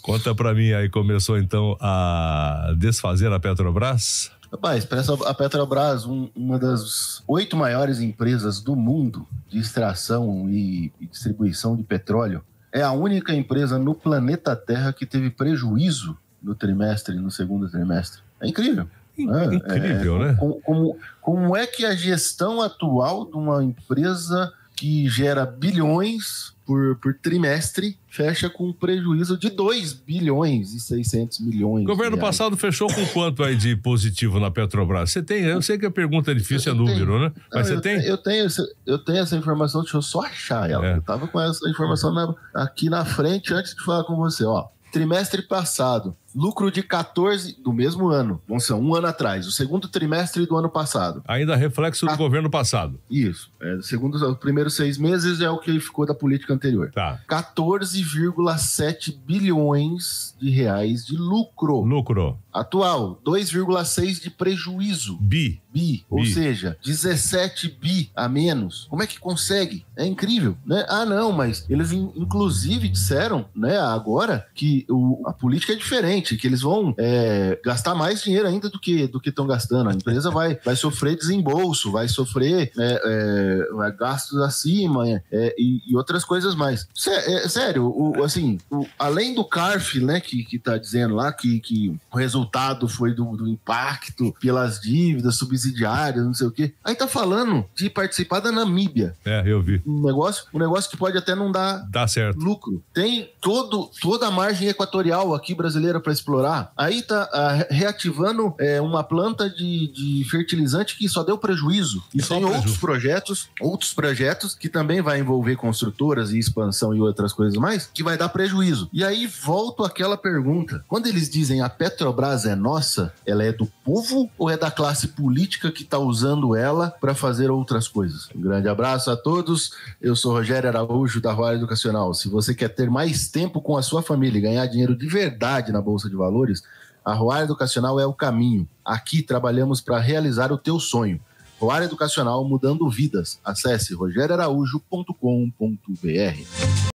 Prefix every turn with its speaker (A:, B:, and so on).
A: Conta pra mim aí, começou então a desfazer a Petrobras?
B: Rapaz, a Petrobras, uma das 8 maiores empresas do mundo de extração e distribuição de petróleo, é a única empresa no planeta Terra que teve prejuízo no segundo trimestre. É incrível.
A: Incrível, né?
B: Como é que a gestão atual de uma empresa que gera bilhões por trimestre fecha com um prejuízo de 2 bilhões e 600 milhões.
A: O governo passado fechou com quanto aí de positivo na Petrobras? Você tem? Eu sei que a pergunta é difícil, é número, né? Mas você tem?
B: Eu tenho essa informação, deixa eu só achar ela. Eu tava com essa informação aqui na frente antes de falar com você, ó. Trimestre passado, lucro de 14 do mesmo ano, vamos ser um ano atrás, o segundo trimestre do ano passado.
A: Ainda reflexo do governo passado.
B: Isso, segundo os primeiros 6 meses é o que ficou da política anterior.
A: Tá.
B: 14,7 bilhões de reais de lucro.
A: Lucro.
B: Atual, 2,6 de prejuízo.
A: Bi.
B: Ou seja, 17 bi a menos. Como é que consegue? É incrível, né? Ah, não, mas eles inclusive disseram, né, agora que a política é diferente, que eles vão gastar mais dinheiro ainda do que estão gastando. A empresa vai sofrer desembolso, vai sofrer gastos acima e outras coisas mais. Sério, além do CARF, né, que tá dizendo lá que o resultado foi do impacto pelas dívidas subsidiárias, não sei o quê. Aí tá falando de participar da Namíbia.
A: Eu vi.
B: Um negócio que pode até não dar
A: certo.
B: Lucro. Tem toda a margem equatorial aqui brasileira para explorar. Aí tá reativando uma planta de fertilizante que só deu prejuízo. E tem outros projetos que também vai envolver construtoras e expansão e outras coisas mais, que vai dar prejuízo. E aí volto àquela pergunta. Quando eles dizem a Petrobras é nossa, ela é do povo ou é da classe política que está usando ela para fazer outras coisas? Um grande abraço a todos. Eu sou Rogério Araújo, da Roar Educacional. Se você quer ter mais tempo com a sua família e ganhar dinheiro de verdade na Bolsa de Valores, a Roar Educacional é o caminho. Aqui trabalhamos para realizar o teu sonho. Roar Educacional, mudando vidas. Acesse rogerioaraújo.com.br.